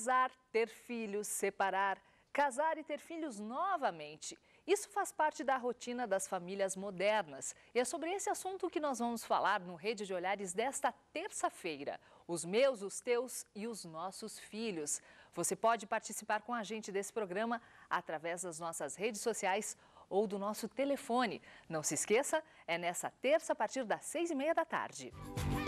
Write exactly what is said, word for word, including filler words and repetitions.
Casar, ter filhos, separar, casar e ter filhos novamente. Isso faz parte da rotina das famílias modernas. E é sobre esse assunto que nós vamos falar no Rede de Olhares desta terça-feira. Os meus, os teus e os nossos filhos. Você pode participar com a gente desse programa através das nossas redes sociais ou do nosso telefone. Não se esqueça, é nessa terça a partir das seis e meia da tarde.